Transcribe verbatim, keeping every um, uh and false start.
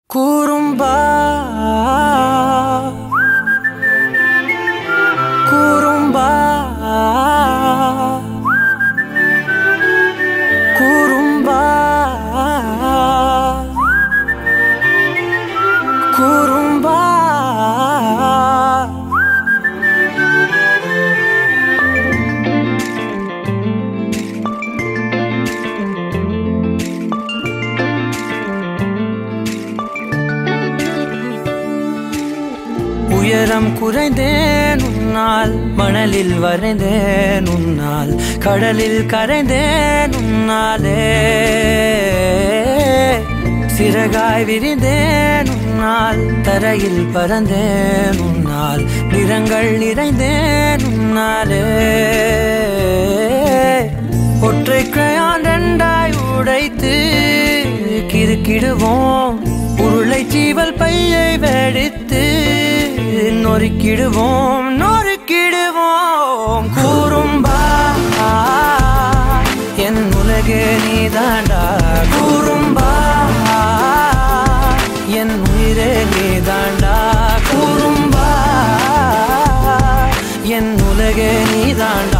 குறும்பா குறும்பா குறும்பா குறும்பா உயரம் குறைந்தேன் உன்னால், மணலில் வரைந்தேன் உன்னால், கடலில் கரைந்தேன் உன்னாலே, சிறகாய் விரிந்தேன் உன்னால், தரையில் பறந்தேன் உன்னால், நிறங்கள் நிறைந்தேன் உன்னாலே, ஒற்றை கிரையான் ரெண்டாய் உடைத்து கிறுக்கிடுவோம், உருளை சீவல் பையை வெடித்து நொறுக்கிடுவோம் நொறுக்கிடுவோம். குறும்பா என் உலகே நீதாண்டா, குறும்பா என் உயிரே நீதாண்டா, குறும்பா என் உலகே நீதாண்டா.